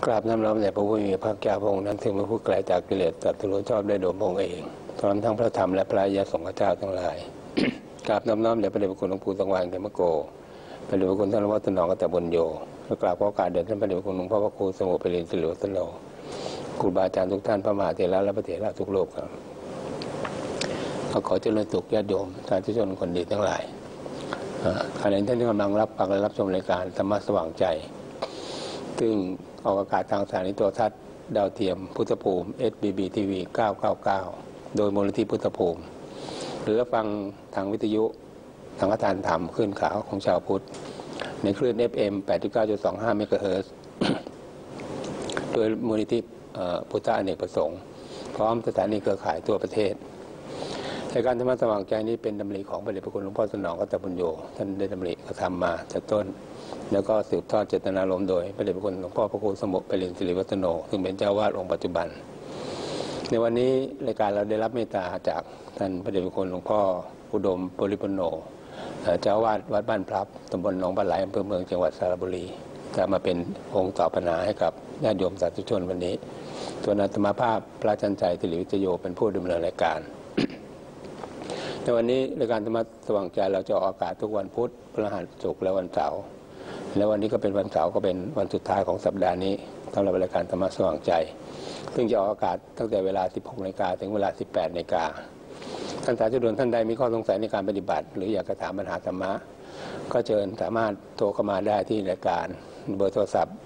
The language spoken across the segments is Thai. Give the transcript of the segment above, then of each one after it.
กราบน้อมแด่พระผู้มีพระภาคเจ้าพระองค์นั้นถึงพระผู้ไกลจากกิเลสตรัสรู้ชอบได้โดยพระองค์เองพร้อมทั้งพระธรรมและพระอริยสงฆ์เจ้าทั้งหลาย กราบน้อมแด่พระเดชพระคุณหลวงปู่สังวาลเขมโกพระเดชพระคุณท่านวัดถนอมกัตตบุญโยและกราบขอโอกาสเดินท่านพระเดชพระคุณหลวงพ่อพระครูสมุปรินทร์สิริวัฒโนครูบาอาจารย์ทุกท่านพระมหาเถระและพระเถระทุกรูปครับขอเจริญสุขญาติโยมสาธุชนคนดีทั้งหลายขณะนี้ท่านที่กำลังรับฟังและรับชมรายการธรรมะสว่างใจซึ่งออกอากาศทางสถานีโทรทัศน์ดาวเทียมพุทธภูมิ SBB TV 999 โดยมูลนิธิพุทธภูมิหรือฟังทางวิทยุทางทานธรรมคลื่นขาวของชาวพุทธในคลื่น FM 89.25 เมกะเฮิรตซ์ โดยมูลนิธิพุทธอเนกประสงค์พร้อมสถานีเครือข่ายทั่วประเทศรายการธรรมะสว่างใจนี้เป็นดำริของพระเดชพระคุณหลวงพ่อสนองกัตตบุญโยท่านได้ดำริกระทำมาจากต้นแล้วก็สืบทอดเจตนารมณ์โดยพระเดชพระคุณหลวงพ่อพระครูสมุปรินทร์สิริวัฒโนซึ่งเป็นเจ้าวาดองค์ปัจจุบันในวันนี้รายการเราได้รับเมตตาจากท่านพระเดชพระคุณหลวงพ่ออุดมปริปุณโญเจ้าวาดวัดบ้านพลับตำบลหนองปลาไหลอำเภอเมืองจังหวัดสระบุรีจะมาเป็นองค์ตอบปัญหาให้กับญาติโยมสาธุชนวันนี้ส่วนอาตมาภาพพระจันทร์ชัยสิริวิจโยเป็นผู้ดำเนินรายการในวันนี้รายการธรรมะสว่างใจเราจะออกอากาศทุกวันพุธพฤหัสศุกร์และวันเสาร์และวันนี้ก็เป็นวันเสาร์ก็เป็นวันสุดท้ายของสัปดาห์นี้สำหรับรายการธรรมะสว่างใจซึ่งจะออกอากาศตั้งแต่เวลา 16 นาฬิกาถึงเวลา 18 นาฬิกาท่านสาธุชนท่านใดมีข้อสงสัยในการปฏิบัติหรืออยากจะถามปัญหาธรรมะก็เชิญสามารถโทรเข้ามาได้ที่รายการเบอร์โทรศัพท์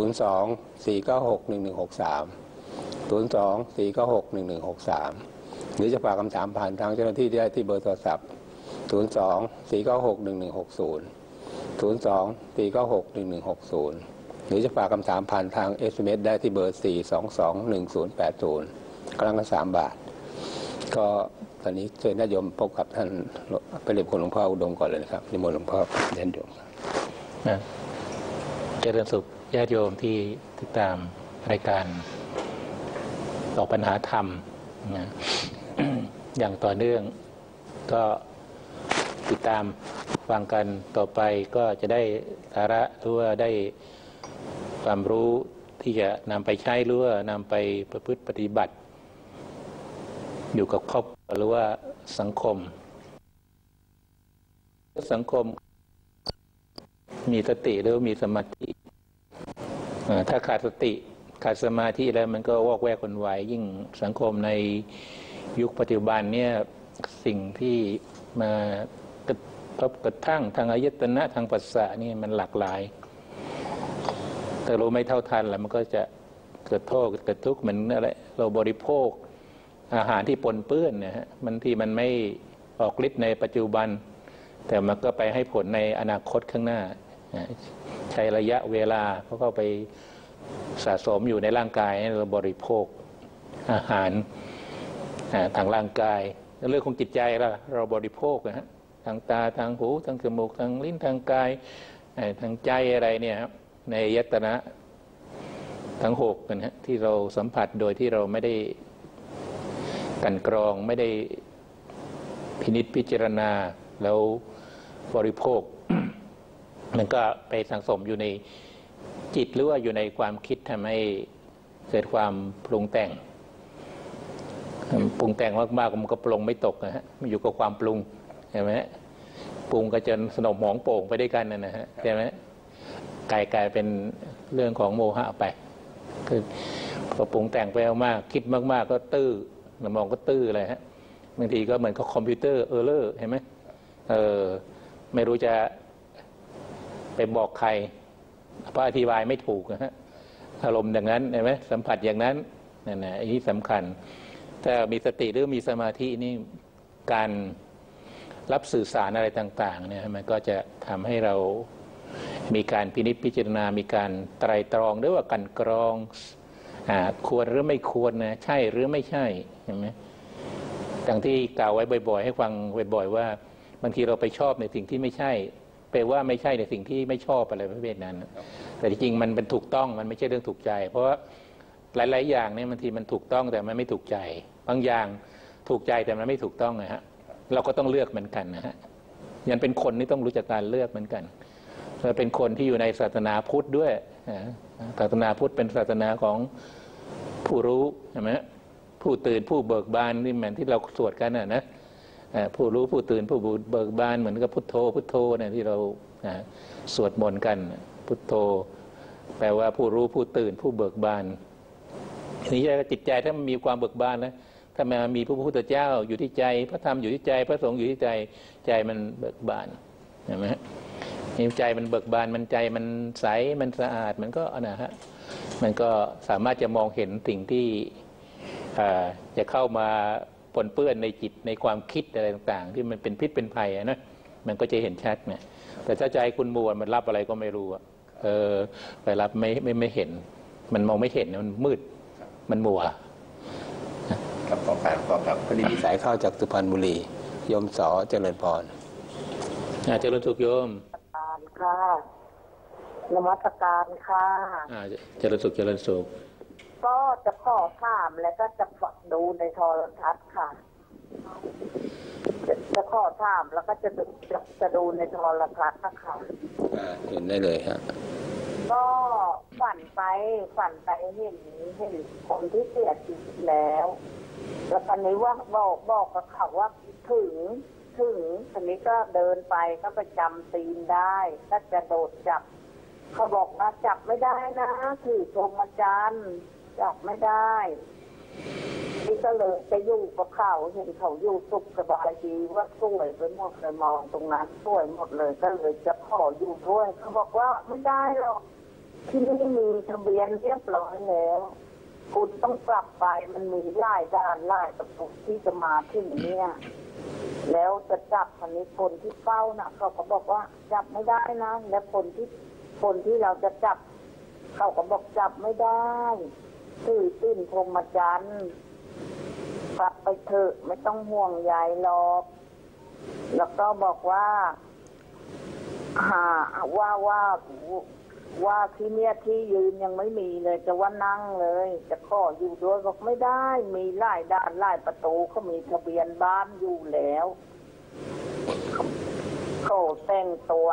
02-496-1163 02-496-1163 หรือจะฝากคำถามผ่านทางเจ้าหน้าที่ได้ที่เบอร์โทรศัพท์ 02-496-1160 02-496-1160 หรือจะฝากคำถามผ่านทาง SMS ได้ที่เบอร์ 422-1080 ครั้งละ3 บาทก็ตอนนี้เชิญญาติโยมพบกับท่านพระเดชพระคุณหลวงพ่ออุดมก่อนเลยนะครับนิมนต์หลวงพ่อญาติโยมเจริญสุขญาติโยมที่ติดตามรายการตอบปัญหาธรรมนะอย่างต่อเนื่องก็ติดตามฟังกันต่อไปก็จะได้สาระหรือว่าได้ความรู้ที่จะนำไปใช้หรือว่านำไปประพฤติปฏิบัติอยู่กับครอบครัวหรือว่าสังคมมีสติหรือมีสมาธิถ้าขาดสติขาดสมาธิแล้วมันก็วอกแวกวนวายยิ่งสังคมในยุคปัจจุบันเนี่ยสิ่งที่มากระทบกระทั่งทางอายตนะทางปัสสะนี่มันหลากหลายแต่เราไม่เท่าทันแล้วมันก็จะเกิดโทษเกิดทุกข์เหมือนอะไรเราบริโภคอาหารที่ปนเปื้อนเนี่ยฮะมันที่มันไม่ออกฤทธิ์ในปัจจุบันแต่มันก็ไปให้ผลในอนาคตข้างหน้าใช้ระยะเวลาเขาก็ไปสะสมอยู่ในร่างกายเราบริโภคอาหารทางร่างกายเรื่องของจิตใจเราบริโภคนะฮะทางตาทางหูทางจมูกทางลิ้นทางกายทางใจอะไรเนี่ยในยตนะทั้ง6กันฮะที่เราสัมผัสโดยที่เราไม่ได้กันกรองไม่ได้พินิจพิจารณาแล้วบริโภค มันก็ไปสังสมอยู่ในจิตหรือว่าอยู่ในความคิดทำให้เกิดความปรุงแต่งมากๆมันก็ปรุงไม่ตกนะฮะมันอยู่กับความปรุงใช่ไหมปรุงก็จนสนมหมองโป่งไปด้วยกันนะฮะใช่ไหมกลายเป็นเรื่องของโมหะไปคือพอปรุงแต่งไปมากคิดมากๆก็ตื้อสมองก็ตื้ออะไรฮะบางทีก็เหมือนกับคอมพิวเตอร์เออร์เลอร์เห็นไหมไม่รู้จะไปบอกใครเพราะอธิบายไม่ถูกนะฮะอารมณ์อย่างนั้นเห็นไหมสัมผัสอย่างนั้นนั่นนะอันนี้สำคัญถ้ามีสติหรือมีสมาธินี่การรับสื่อสารอะไรต่างๆเนี่ยมันก็จะทำให้เรามีการพินิจพิจารณามีการไตร่ตรองหรือว่ากันกรองควรหรือไม่ควรนะใช่หรือไม่ใช่เห็นไหมดังที่กล่าวไว้บ่อยๆให้ฟังบ่อยๆว่าบางทีเราไปชอบในสิ่งที่ไม่ใช่แปลว่าไม่ใช่ในสิ่งที่ไม่ชอบอะไรประเภทนั้นแต่จริงๆมันเป็นถูกต้องมันไม่ใช่เรื่องถูกใจเพราะว่าหลายๆอย่างเนี่ยบางทีมันถูกต้องแต่มันไม่ถูกใจบางอย่างถูกใจแต่มันไม่ถูกต้องนะฮะเราก็ต้องเลือกเหมือนกันนะฮะยันเป็นคนนี่ต้องรู้จักการเลือกเหมือนกันเราเป็นคนที่อยู่ในศาสนาพุทธด้วยศาสนาพุทธเป็นศาสนาของผู้รู้ใช่ไหมผู้ตื่นผู้เบิกบานนี่เหมือนที่เราสวดกันนะผู้รู้ผู้ตื่นผู้เบิกบานเหมือนกับพุทโธพุทโธเนี่ยที่เราสวดมนต์กันพุทโธแปลว่าผู้รู้ผู้ตื่นผู้เบิกบานทีนี้จิตใจถ้ามันมีความเบิกบานนะถ้ามันมีพระพุทธเจ้าอยู่ที่ใจพระธรรมอยู่ที่ใจพระสงฆ์อยู่ที่ใจใจมันเบิกบานใช่ไหมใจมันเบิกบานมันใจมันใสมันสะอาดมันก็นะฮะมันก็สามารถจะมองเห็นสิ่งที่จะเข้ามาปนเปื้อนในจิตในความคิดอะไรต่างๆที่มันเป็นพิษเป็นภัยนะมันก็จะเห็นชัดเนี่ยแต่ถ้าใจคุณมัวมันรับอะไรก็ไม่รู้ไปรับไม่เห็นมันมองไม่เห็นมันมืดมันมัวกับขอครับพอดีมีสายเข้าจากสุพรรณบุรีโยมสอเจริญพรเจริญสุขโยมค่ะนมัสการค่ะเจริญสุขเจริญสุขก็จะขอถามแล้วก็จะดูในโทรทัศน์ค่ะจะขอถามแล้วก็จะดูในโทรทัศน์นะคะเห็นได้เลยฮะก็ฝันไปเห็นคนที่เสียชีวิตแล้วตอนนี้ว่าบอกกับเขาว่าถึงทีนี้ก็เดินไปก็ไปจำตีนได้ก็จะโดดจับเขาบอกว่าจับไม่ได้นะถือพรหมจรรย์จับไม่ได้นี่ก็เลยไปอยู่กับเขาเห็นเขาอยู่สุขสบายดีว่าสวยไปหมดเลยมองตรงนั้นสวยหมดเลยก็เลยจะขออยู่ด้วยเขาบอกว่าไม่ได้หรอกที่นี่มีทะเบียนเรียบร้อยแล้วคุณต้องกลับไปมันมีหลายด้านหลายประตูที่จะมาที่นี่แล้วจะจับคนนี้คนที่เฝ้าน่ะเขาก็บอกว่าจับไม่ได้นะและคนที่เราจะจับเขาก็บอกจับไม่ได้ตื้นพรหมจรรย์กลับไปเถอะไม่ต้องห่วงใยหรอกแล้วก็บอกว่าว่าที่เนี้ยที่ยืนยังไม่มีเลยจะว่านั่งเลยจะขออยู่ด้วยบอกไม่ได้มีหลายด้านหลายประตูเขามีทะเบียนบ้านอยู่แล้วเขาแต่งตัว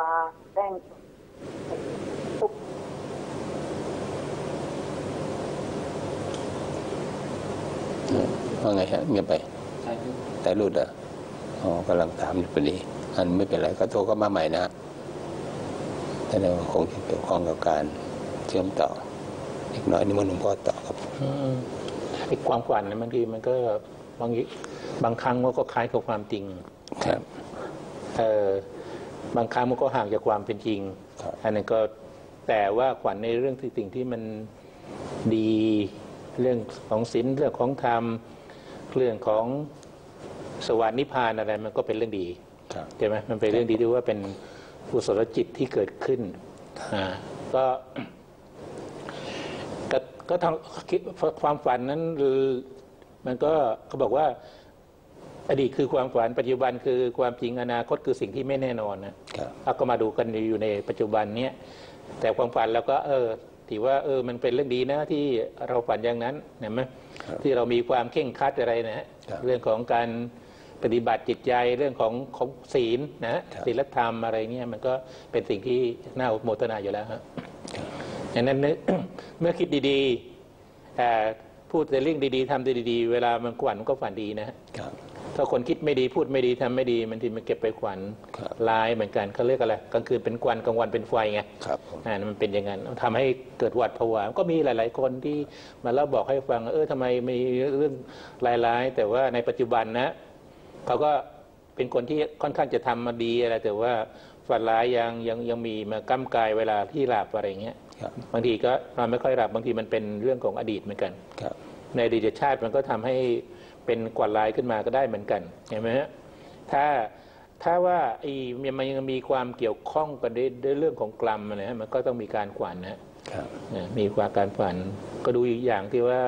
ว่าไงฮะเงียบไปแต่รุดกำลังถามอยู่พอดีอันไม่เป็นไรก็โทรเข้ามาใหม่นะแต่เราคงเกี่ยวข้องกับการเชื่อมต่ออีกน้อยนี่มันหลวงพ่อต่อครับไอ้ความฝันบางทีมันก็บางครั้งมันก็คล้ายกับความจริงครับบางครั้งมันก็ห่างจากความเป็นจริงอันนั้นก็แต่ว่าฝันในเรื่องสิ่งที่มันดีเรื่องของศีลเรื่องของธรรมเรื่องของสวรรค์นิพพานอะไรมันก็เป็นเรื่องดีใช่ไหมมันเป็นเรื่องดีที่ว่าเป็นกุศลจิตที่เกิดขึ้นก็ทางความฝันนั้นมันก็เขาบอกว่าอดีตคือความฝันปัจจุบันคือความจริงอนาคตคือสิ่งที่ไม่แน่นอนนะก็มาดูกันอยู่ในปัจจุบันเนี้ยแต่ความฝันแล้วก็ถือว่ามันเป็นเรื่องดีนะที่เราฝันอย่างนั้นเห็นไหมที่เรามีความเข่งครัดอะไรนะเรื่องของการปฏิบัติจิตใจเรื่องของศีลนะศีลธรรมอะไรเงี้ยมันก็เป็นสิ่งที่น่าอนุโมทนาอยู่แล้วฮะดังนั้นเมื่อคิดดีๆพูดแต่เรื่องดีๆทำแต่ดีๆเวลามันขวัญมันก็ฝันดีนะถ้าคนคิดไม่ดีพูดไม่ดีทำไม่ดีมันทีมันเก็บไปขวัญลายเหมือนกันเขาเรียกอะไรกลางคืนเป็นควันกลางวันเป็นไฟไงมันเป็นอย่างนั้นทำให้เกิดหวาดผวาก็มีหลายๆคนที่มาเล่าบอกให้ฟังทำไมมีเรื่องร้ายๆแต่ว่าในปัจจุบันนะเขาก็เป็นคนที่ค่อนข้างจะทำมาดีอะไรแต่ว่าฝันร้ายยังมีมาก้ำกายเวลาที่หลับอะไรเงี้ยบางทีก็นอนไม่ค่อยหลับบางทีมันเป็นเรื่องของอดีตเหมือนกันในอดีตชาติมันก็ทำให้เป็นกวาดลายขึ้นมาก็ได้เหมือนกันเห็นไหมฮะถ้าว่ามันยังมีความเกี่ยวข้องกันด้วยเรื่องของกรรมนะฮะมันก็ต้องมีการขวัญนะมีการขวัญก็ดูอีกอย่างที่ว่า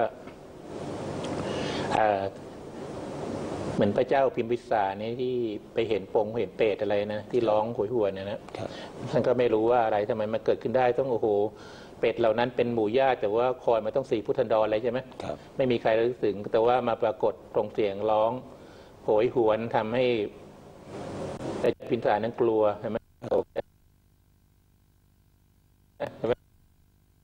เหมือนพระเจ้าพิมพิสารนี่ที่ไปเห็นเห็นเปรตอะไรนะที่ร้องโหยหวนนะท่านก็ไม่รู้ว่าอะไรทำไมมันเกิดขึ้นได้ต้องโอ้โหเป็ดเหล่านั้นเป็นหมู่ญาติแต่ว่าคอยมาต้อง4 พุทธันดรอะไรใช่ไหมไม่มีใครรู้ถึงแต่ว่ามาปรากฏตรงเสียงร้องโหยหวนทำให้พระเจ้าพิมพิสารนั้นกลัวใช่ไหม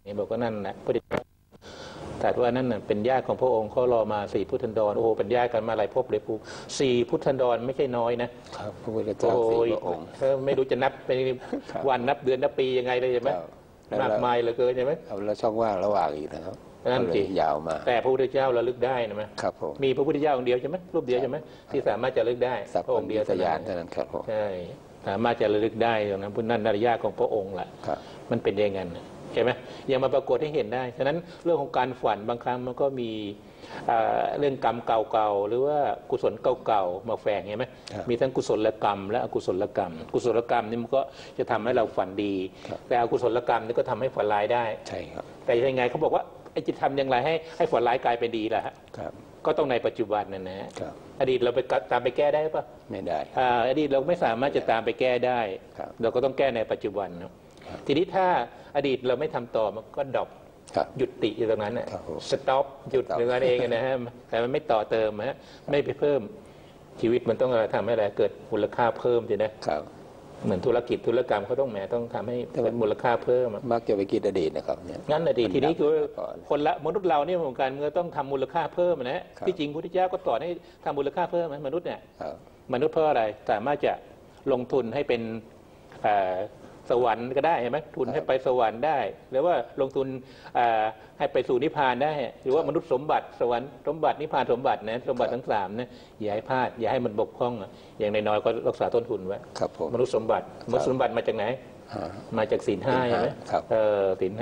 บอกว่านั่นแหละพระแต่ว่านั่นเป็นญาติของพระองค์เขารอมา4 พุทธันดรโอ้โหเป็นญาติกันมาหลายภพเลยปู4 พุทธันดรไม่ใช่น้อยนะครับพระพุทธเจ้า4 พระองค์ไม่รู้จะนับเป็นวันนับเดือนนับปียังไงเลยใช่ไหมมากมายเหลือเกินใช่ไหมแล้วช่องว่างระหว่างอีกนะครับนั่นสิยาวมาแต่พระพุทธเจ้าระลึกได้นะมั้ยครับผมมีพระพุทธเจ้าองค์เดียวใช่ไหมรูปเดียวใช่ไหมที่สามารถจะระลึกได้พระองค์เดียวเท่านั้นครับผมใช่สามารถจะระลึกได้ตรงนั้นพุทธนั่นญาติของพระองค์แหละมันเป็นอย่างนั้นใช่ไหมยังมาปรากฏให้เห็นได้ฉะนั้นเรื่องของการฝันบางครั้งมันก็มีเรื่องกรรมเก่าๆหรือว่ากุศลเก่าๆมาแฝงใช่ไหมมีทั้งกุศลกรรมและอกุศลกรรมกุศลกรรมนี่มันก็จะทำให้เราฝันดีแต่อกุศลกรรมนี่ก็ทำให้ฝันร้ายได้ใช่ครับแต่ยังไงเขาบอกว่าไอ้จะทำอย่างไรให้ฝันร้ายกลายเป็นดีล่ะฮะก็ต้องในปัจจุบันนั่นนะอดีตเราไปตามไปแก้ได้ปะไม่ได้อดีตเราไม่สามารถจะตามไปแก้ได้เราก็ต้องแก้ในปัจจุบันนะทีนี้ถ้าอดีตเราไม่ทำต่อมันก็ดรอปหยุดติอยู่ตรงนั้นสต็อปหยุดตรงนั้นเองนะฮะแต่มันไม่ต่อเติมฮะไม่ไปเพิ่มชีวิตมันต้องทำให้อะไรเกิดมูลค่าเพิ่มใช่ไหมเหมือนธุรกิจธุรกรรมเขาต้องทำให้เป็นมูลค่าเพิ่มมักจะไปคิดอดีตนะครับงั้นอดีตทีนี้คือคนละมนุษย์เราเนี่ยเหมือนกันมันต้องทำมูลค่าเพิ่มนะที่จริงพุทธเจ้าก็สอนให้ทำมูลค่าเพิ่มมนุษย์เนี่ยมนุษย์เพราะอะไรสามารถจะลงทุนให้เป็นสวรรค์ก็ได้เห็นไหมทุนให้ไปสวรรค์ได้หรือว่าลงทุนให้ไปสู่นิพพานได้หรือว่ามนุษย์สมบัติสวรรค์สมบัตินิพพานสมบัตินะสมบัติทั้ง3นะอย่าให้พลาดอย่าให้มันบกพร่องอย่างน้อยๆก็รักษาต้นทุนไว้มนุษย์สมบัติมาจากไหนมาจากศีล 5ใช่ไหมศีล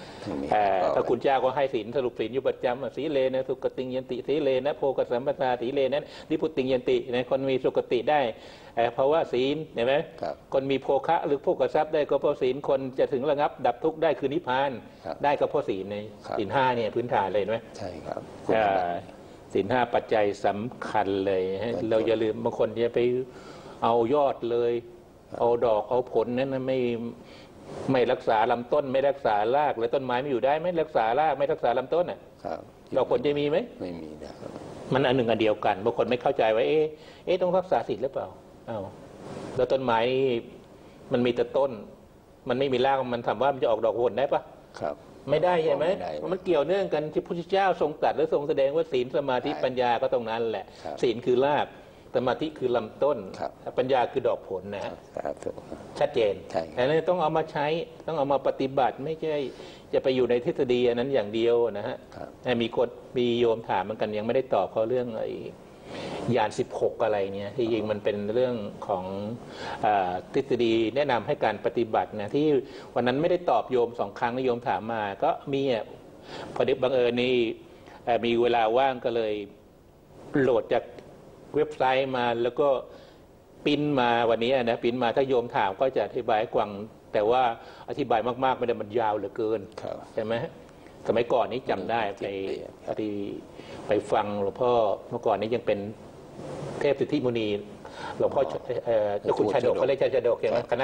5ถ้าคุณเจ้าก็ให้ศีลสรุปศีลอยู่ประจำสีเลนะสุกติยันติสีเลนะโพกสัมปทาสีเลนะนิพุติยันตินะคนมีสุกติได้เพราะว่าศีลเห็นไหมคนมีโภคะหรือโภคทรัพย์ได้ก็เพราะศีลคนจะถึงระงับดับทุกข์ได้คือนิพพานได้ก็เพราะศีลในศีล 5เนี่ยพื้นฐานเลยไหมใช่ครับศีล 5ปัจจัยสำคัญเลยเราอย่าลืมบางคนจะไปเอายอดเลยเอาดอกเอาผลนั้นไม่รักษาลำต้นไม่รักษารากเลยต้นไม้ไม่อยู่ได้ไม่รักษารากไม่รักษาลำต้นอ่ะดอกผลจะมีไหมไม่มีนะครับมันอันหนึ่งอันเดียวกันบางคนไม่เข้าใจว่าต้องรักษาศีลหรือเปล่าแล้วต้นไม้มันมีแต่ต้นมันไม่มีรากมันถามว่ามันจะออกดอกผลได้ปะครับไม่ได้ใช่ไหมมันเกี่ยวเนื่องกันที่พระพุทธเจ้าทรงตรัสและทรงแสดงว่าศีลสมาธิปัญญาก็ตรงนั้นแหละศีลคือรากสมาธิคือลำต้นปัญญาคือดอกผลนะชัดเจนแต่นี่ต้องเอามาใช้ต้องเอามาปฏิบัติไม่ใช่จะไปอยู่ในทฤษฎีอันนั้นอย่างเดียวนะฮะมีโยมถามเหมือนกันยังไม่ได้ตอบเขาเรื่องไอ้ยาน16อะไรเนี่ยที่จริงมันเป็นเรื่องของทฤษฎีแนะนำให้การปฏิบัตินะที่วันนั้นไม่ได้ตอบโยม2 ครั้งโยมถามมาก็มีพอดีบังเอิญนี่มีเวลาว่างก็เลยโหลดจากเว็บไซต์มาแล้วก็ปิ้นมาวันนี้นะปิ้นมาถ้าโยมถามก็จะอธิบายกว้างแต่ว่าอธิบายมากๆไม่ได้มันยาวเหลือเกินใช่ไหมสมัยก่อนนี้จำได้ไปฟังหลวงพ่อเมื่อก่อนนี้ยังเป็นเทพสิทธิมุนีหลวงพ่อเจ้าคุณชาดกเขาเรียกชาดกอย่างคณะ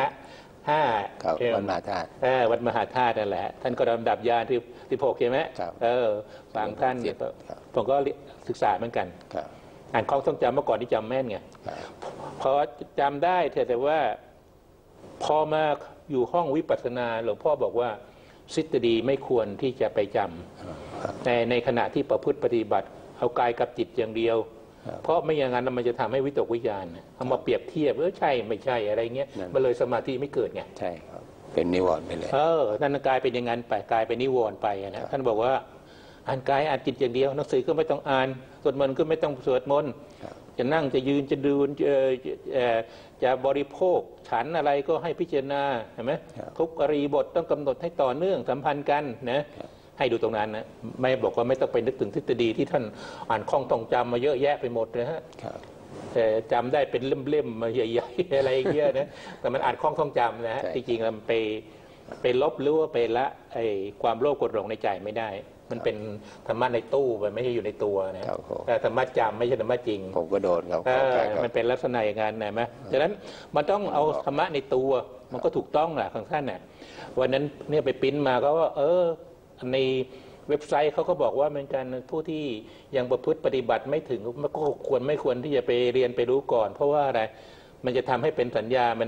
5 วัดมหาธาตุวัดมหาธาตุนั่นแหละท่านก็ลำดับญาณที่16ใช่ไหมฟังท่านผมก็ศึกษาเหมือนกันอ่านคล่องท่องจำเมื่อก่อนที่จำแม่นไงพอจำได้แต่ว่าพอมาอยู่ห้องวิปัสสนาหลวงพ่อบอกว่าทฤษฎีไม่ควรที่จะไปจำในขณะที่ประพฤติปฏิบัติเอากายกับจิตอย่างเดียวเพราะไม่อย่างนั้นมันจะทำให้วิตกวิจารณ์เอามาเปรียบเทียบใช่ไม่ใช่อะไรเงี้ยมันเลยสมาธิไม่เกิดไงใช่ครับเป็นนิวรณ์ไปเลยนั่นกลายเป็นอย่างนั้นไปกลายเป็นนิวรณ์ไปนะท่านบอกว่าอ่านกายอ่านจิตอย่างเดียวหนังสือก็ไม่ต้องอ่านสวดมนต์ก็ไม่ต้องสวดมนต์จะนั่งจะยืนจะดูจะบริโภคฉันอะไรก็ให้พิจารณาเห็นไหมทุกอริยบทต้องกำหนดให้ต่อเนื่องสัมพันธ์กันนะให้ดูตรงนั้นนะไม่บอกว่าไม่ต้องไปนึกถึงทฤษฎีที่ท่านอ่านคล่องต้องจำมาเยอะแยะไปหมดเลยฮะแต่จำได้เป็นเล่มๆมาใหญ่ๆอะไรเงี้ยนะแต่มันอ่านคล่องต้องจำนะฮะจริงๆมันไปลบหรือว่าไปละความโลภโกรธหลงในใจไม่ได้มันเป็นธรรมะในตู้มันไม่ใช่อยู่ในตัวนะแต่ธรรมะจำไม่ใช่ธรรมะจริงผมก็โดนครับมันเป็นลักษณะอย่างนั้นนะไหมฉะนั้นมันต้องเอาธรรมะในตัวมันก็ถูกต้องแหละของท่านน่ะวันนั้นเนี่ยไปปิ้นมาก็ว่าในเว็บไซต์เขาก็บอกว่าเป็นการผู้ที่ยังประพฤติปฏิบัติไม่ถึงก็ไม่ควรที่จะไปเรียนไปรู้ก่อนเพราะว่าอะไรมันจะทำให้เป็นสัญญามัน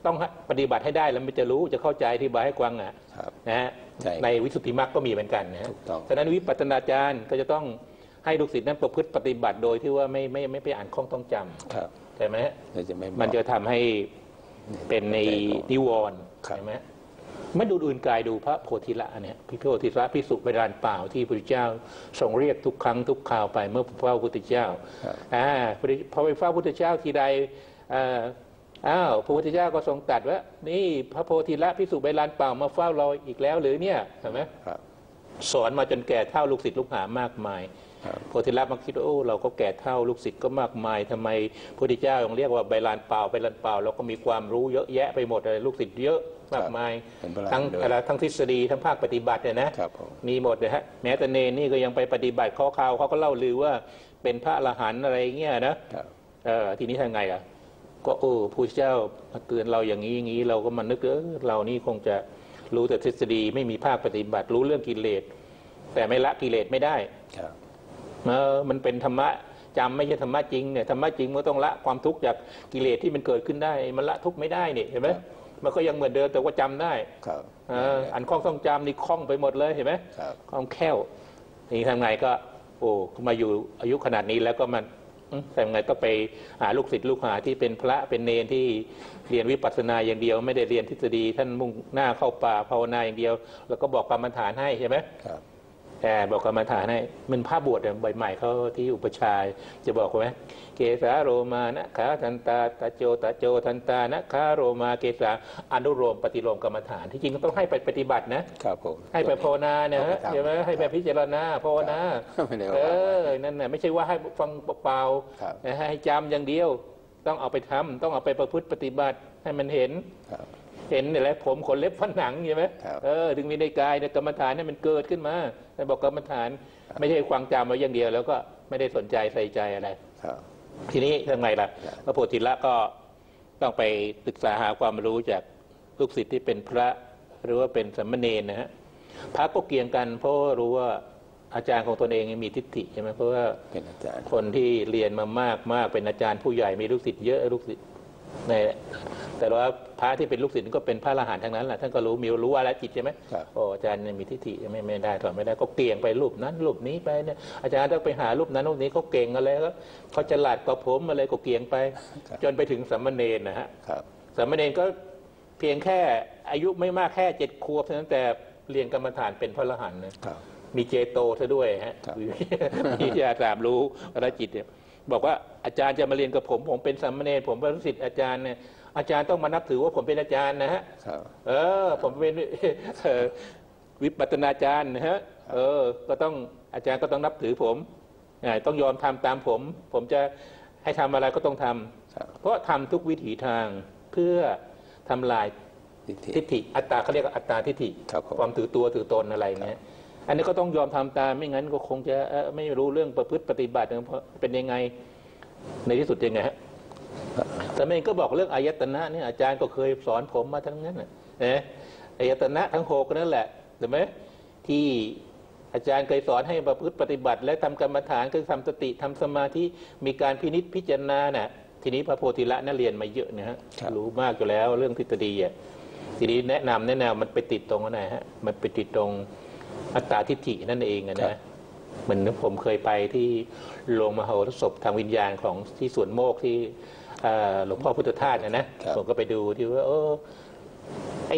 ต้องปฏิบัติให้ได้แล้วมันจะรู้จะเข้าใจอธิบายให้กว้างนะฮะในวิสุทธิมรรคก็มีเหมือนกันนะฉะนั้นวิปัสสนาจารย์ก็จะต้องให้ลูกศิษย์นั้นประพฤติปฏิบัติโดยที่ว่าไม่ไปอ่านคล่องต้องจำใช่ไหมมันจะทำให้เป็นในนิวรณ์ใช่ไหมไม่ดูอื่นกายดูพระโพธิละเนี่ยพระโพธิละภิกษุไปรานเปล่าที่พระพุทธเจ้าทรงเรียกทุกครั้งทุกคราวไปเมื่อพระพุทธเจ้าพอไปเฝ้าพระพุทธเจ้าทีใดพระพุทธเจ้าก็ทรงตรัสว่านี่พระโพธิละภิกษุไปรานเปล่ามาเฝ้าเราอีกแล้วหรือเนี่ยเห็นไหมสอนมาจนแก่เท่าลูกศิษย์ลูกหามากมายโพธิละมาคิดว่าเราก็แก่เท่าลูกศิษย์ก็มากมายทำไมพระพุทธเจ้ายังเรียกว่าใบลานเปล่าใบลานเปล่าเราก็มีความรู้เยอะแยะไปหมดเลยลูกศิษย์เยอะมากมายทั้งทฤษฎีทั้งภาคปฏิบัติเนี่ยนะมีหมดเลยฮะแม้แต่เนรนี่ก็ยังไปปฏิบัติข้อข่าวเขาก็เล่าลือว่าเป็นพระอรหันต์อะไรเงี้ยนะทีนี้ทำไงล่ะก็พระพุทธเจ้ามาเตือนเราอย่างนี้เราก็มันนึกเรานี่คงจะรู้แต่ทฤษฎีไม่มีภาคปฏิบัติรู้เรื่องกิเลสแต่ไม่ละกิเลสไม่ได้มันเป็นธรรมะจำไม่ใช่ธรรมะจริงเนี่ยธรรมะจริงมันต้องละความทุกข์จากกิเลสที่มันเกิดขึ้นได้มันละทุกข์ไม่ได้เนี่ยเห็นไหมมันก็ยังเหมือนเดิมแต่ว่าจำได้อันคล่องต้องจำนี่คล่องไปหมดเลยเห็นไหมคล่องแคล่วนี่ทำไงก็มาอยู่อายุขนาดนี้แล้วก็มันทำไงต้องไปหาลูกศิษย์ลูกหาที่เป็นพระเป็นเนรที่เรียนวิปัสสนาอย่างเดียวไม่ได้เรียนทฤษฎีท่านมุ่งหน้าเข้าป่าภาวนาอย่างเดียวแล้วก็บอกกรรมฐานให้ใช่ไหมแต่บอกกรรมฐานให้มันภาพบวชใบใหม่เขาที่อุปชาจะบอกว่าเกสาโรมานะขาทันตาตาโจทันตานะขาโรมาเกสาอนุโลมปฏิโลมกรรมฐานที่จริงต้องให้ไปปฏิบัตินะครับผมให้ไปภาวนาเนี่ยใช่ไหมให้ไปพิจารณาภาวนานั่นน่ะไม่ใช่ว่าให้ฟังเปล่าให้จำอย่างเดียวต้องเอาไปทำต้องเอาไปประพฤติปฏิบัติให้มันเห็นเนี่ยแหละผมขนเล็บฟันหนังใช่ไหมถึงมีในกายในกรรมฐานเนี่ยมันเกิดขึ้นมาแต่บอกกรรมฐานไม่ใช่ความจำมาอย่างเดียวแล้วก็ไม่ได้สนใจใส่ใจอะไรทีนี้ทำไงล่ะพระโพธิละก็ต้องไปศึกษาหาความรู้จากลูกศิษย์ที่เป็นพระหรือว่าเป็นสามเณรนะฮะพระก็เกี่ยงกันเพราะรู้ว่าอาจารย์ของตนเองมีทิฏฐิใช่ไหมเพราะว่าเป็นอาจารย์คนที่เรียนมามากเป็นอาจารย์ผู้ใหญ่มีลูกศิษย์เยอะลูกศิษย์ในแต่ว่าพระที่เป็นลูกศิษย์ก็เป็นพระอรหันต์ทั้งนั้นแหละท่านก็รู้อะไรจิตใช่ไหมอาจารย์มีทิฏฐิไม่ได้ถอนไม่ได้ก็เกี่ยงไปรูปนั้นรูปนี้ไปเนี่ยอาจารย์ต้องไปหารูปนั้นรูปนี้เขาเก่งอะไรก็เขาฉลาดกว่าผมอะไรก็เกี่ยงไปจนไปถึงสามเณรนะฮะสามเณรก็เพียงแค่อายุไม่มากแค่7 ขวบเท่านั้นแต่เรียนกรรมฐานเป็นพระอรหันต์นะมีเจโตซะด้วยฮะมีญาตามรู้อรจิตเนี่ยบอกว่าอาจารย์จะมาเรียนกับผมเป็นสามเณรผมเป็นลูกศิษย์อาจารย์เนี่ยอาจารย์ต้องมานับถือว่าผมเป็นอาจารย์นะฮะผมเป็นวิปัสสนาจารย์นะฮะก็ต้องอาจารย์ก็ต้องนับถือผมต้องยอมทำตามผมจะให้ทำอะไรก็ต้องทำเพราะทำทุกวิถีทางเพื่อทำลายทิฏฐิอัตตาเขาเรียกว่าอัตตาทิฏฐิความถือตัวถือตนอะไรเงี้ยอันนี้ก็ต้องยอมทำตามไม่งั้นก็คงจะไม่รู้เรื่องประพฤติปฏิบัติเป็นยังไงในที่สุดยังไงฮะแต่เองก็บอกเรื่องอายตนะนี่อาจารย์ก็เคยสอนผมมาทั้งนั้นนะอายตนะทั้ง6นั่นแหละเห็นไหมที่อาจารย์เคยสอนให้ประพฤติปฏิบัติและทำกรรมฐานคือทำสติทำสมาธิมีการพินิจพิจารณาน่ะทีนี้พระโพธิละนั่นเรียนมาเยอะนะฮะรู้มากอยู่แล้วเรื่องทฤษฎีอ่ะทีนี้แนะนำมันไปติดตรงไหนฮะมันไปติดตรงอัตตาทิฏฐินั่นเองนะเหมือนผมเคยไปที่โรงมโหรสพทางวิญญาณของที่สวนโมกที่หลวงพ่อพุทธทาสนะผมก็ไปดูที่ว่าไอ้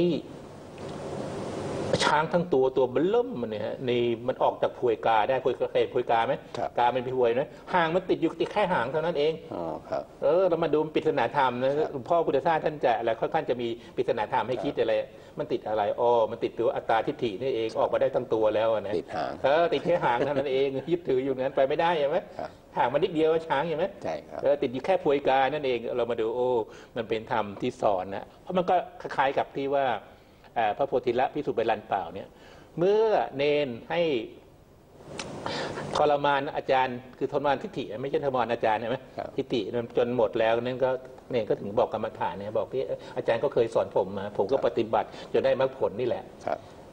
ช้างทั้งตัวเบิ่มมันเนี่ยฮะมันออกจากพวยกาได้พวยกาไหมกาเป็นพวยนะหางมันติดอยู่แค่หางเท่านั้นเองเรามาดูปริศนาธรรมนะหลวงพ่อพุทธทาสท่านจะอะไรค่อนข้างจะมีปริศนาธรรมให้คิดอะไรมันติดอะไรมันติดตัวอัตตาทิฏฐินี่เองออกมาได้ทั้งตัวแล้วนะติดหางติดแค่หางเท่านั้นเองยึดถืออยู่นั้นไปไม่ได้ใช่ไหมหางมันนิดเดียวช้างใช่ไหมใช่ครับติดอยู่แค่พวยกานั่นเองเรามาดูมันเป็นธรรมที่สอนนะเพราะมันก็คล้ายๆกับที่ว่าพระโพธิละภิกษุไปรันเปล่าเนี่ยเมื่อเนนให้ทรมานอาจารย์คือทรมานทิฏฐิไม่ใช่ทรมานอาจารย์ใช่ไหมทิฏฐิจนหมดแล้วนั่นก็เนนก็ถึงบอกกรรมฐานเนี่ยบอกที่อาจารย์ก็เคยสอนผมมาผมก็ปฏิบัติจนได้มรรคผลนี่แหละ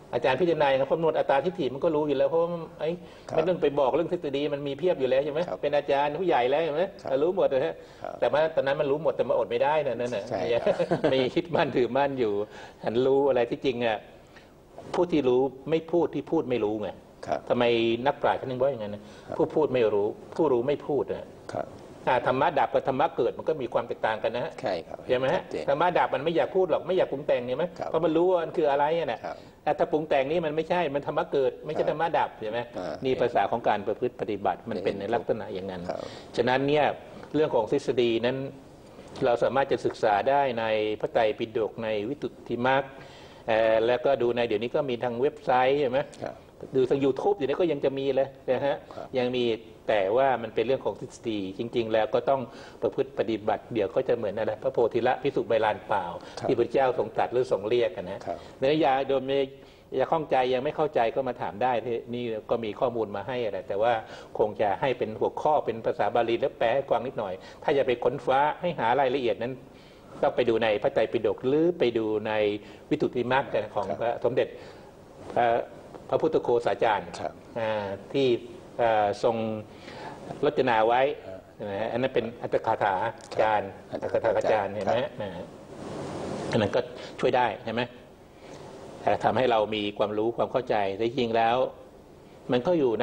อาจารย์พิจารณาอย่างคำนวณอัตราทิฏฐิมันก็รู้อยู่แล้วเพราะว่าไม่ต้องไปบอกเรื่องทฤษฎีมันมีเพียบอยู่แล้วใช่ไหมเป็นอาจารย์ผู้ใหญ่แล้วใช่ไหมรู้หมดเลยฮะแต่ว่าตอนนั้นมันรู้หมดแต่มาอดไม่ได้นั่นน่ะไม่คิดมั่นถือมั่นอยู่หันรู้อะไรที่จริงอ่ะผู้ที่รู้ไม่พูดที่พูดไม่รู้ไงทำไมนักปราชญ์ท่านนึกว่าอย่างนั้นผู้พูดไม่รู้ผู้รู้ไม่พูดอ่ะธรรมะดับกับธรรมะเกิดมันก็มีความแตกต่างกันนะฮะใช่ไหมฮะธรรมะดับมันไม่อยากพูดหรอกไม่อยากปรุงแต่งใช่ไหมเพราะมันรู้ว่ามันคืออะไรนะแต่ถ้าปรุงแต่งนี้มันไม่ใช่มันธรรมะเกิดไม่ใช่ธรรมะดับใช่ไหมนี่ภาษาของการประพฤติปฏิบัติมันเป็นในลักษณะอย่างนั้นฉะนั้นเนี่ยเรื่องของทฤษฎีนั้นเราสามารถจะศึกษาได้ในพระไตรปิฎกในวิสุทธิมรรคแล้วก็ดูในเดี๋ยวนี้ก็มีทางเว็บไซต์ใช่ไหมดูทาง YouTube อยู่นี้ก็ยังจะมีเลยนะฮะยังมีแต่ว่ามันเป็นเรื่องของทฤษฎีจริงๆแล้วก็ต้องประพฤติปฏิบัติเดี๋ยวก็จะเหมือนอะไรพระโพธิละภิกษุใบลานเปล่าที่พระเจ้าทรงตรัสหรือทรงเรียกกันนะเนื้อยาโดยอย่าข้องใจยังไม่เข้าใจก็มาถามได้นี่ก็มีข้อมูลมาให้อะไรแต่ว่าคงจะให้เป็นหัวข้อเป็นภาษาบาลีแล้วแปลให้กว้างนิดหน่อยถ้าจะไปค้นฟ้าให้หารายละเอียดนั้นต้องไปดูในพระไตรปิฎกหรือไปดูในวิสุทธิมรรคของพระสมเด็จพระพุทธโฆษาจารย์ที่ทรงรจนาไว้อันนั้นเป็นอัตถกถาจารย์อัตถกถาจารย์เห็นไหมอันนั้นก็ช่วยได้ใช่ไหมทำให้เรามีความรู้ความเข้าใจแต่จริงแล้วมันก็อยู่ใน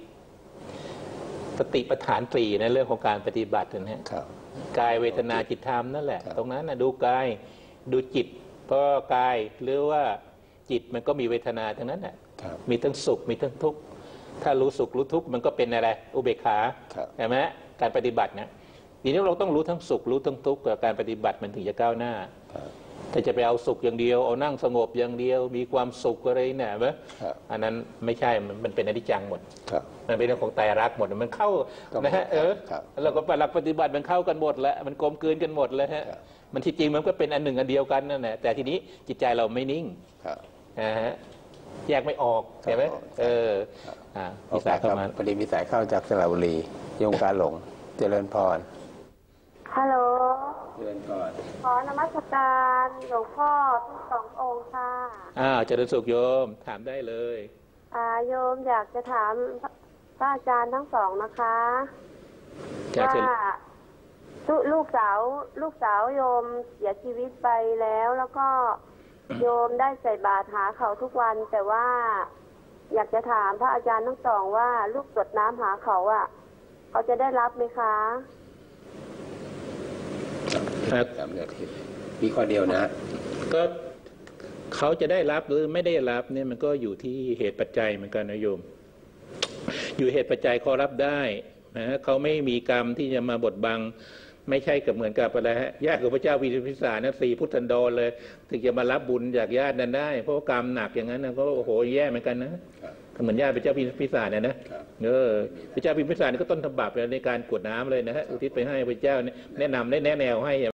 สติปัฏฐาน4ในเรื่องของการปฏิบัตินะฮะกายเวทนาจิตธรรมนั่นแหละตรงนั้นนะดูกายดูจิตเพราะกายหรือว่าจิตมันก็มีเวทนาทั้งนั้นแหละมีทั้งสุขมีทั้งทุกข์ถ้ารู้สุขรู้ทุกข์มันก็เป็นอะไรอุเบกขาใช่ไหมการปฏิบัตินะทีนี้เราต้องรู้ทั้งสุขรู้ทั้งทุกข์การปฏิบัติมันถึงจะก้าวหน้าถ้าจะไปเอาสุขอย่างเดียวเอานั่งสงบอย่างเดียวมีความสุขอะไรเนี่ยไหมอันนั้นไม่ใช่มันเป็นอนิจจังหมดมันเป็นเรื่องของไตรลักษณ์หมดมันเข้านะฮะแล้วก็หลักปฏิบัติมันเข้ากันหมดแล้วมันกลมกลืนกันหมดเลยฮะมันที่จริงมันก็เป็นอันหนึ่งอันเดียวกันนั่นแหละแต่ทีนี้จิตใจเราไม่นิ่งนะฮะแยกไม่ออกใช่ไหมวิสายเข้ามาพอดีวิสายเข้าจากสระบุรียงการหลงเจริญพรฮัลโหลเจริญพรขอนมัสการหลวงพ่อทั้งสององค์ค่ะเจริญสุขโยมถามได้เลยโยมอยากจะถามพระอาจารย์ทั้งสองนะคะว่าลูกสาวโยมเสียชีวิตไปแล้วก็โยมได้ใส่บาตรหาเขาทุกวันแต่ว่าอยากจะถามพระอาจารย์ทั้งสองว่าลูกตรวจน้ำหาเขาเขาจะได้รับไหมคะมีข้อเดียวนะก็เขาจะได้รับหรือไม่ได้รับเนี่ยมันก็อยู่ที่เหตุปัจจัยเหมือนกันนะโยมอยู่เหตุปัจจัยเขารับได้นะเขาไม่มีกรรมที่จะมาบดบังไม่ใช่กับเหมือนกับอะไรฮะญาติของพระเจ้าวิรุฬพิสารนะ4 พุทธันดรเลยถึงจะมารับบุญจากญาตินั้นได้เพราะกรรมหนักอย่างนั้นก็โอ้โหแย่เหมือนกันนะเหมือนญาติพระเจ้าพิสารเนี่ยนะพระเจ้าพิสารก็ต้นฉบับในการกรวดน้ำเลยนะฮะอุทิศไปให้พระเจ้าแนะนำได้แนะแนวให้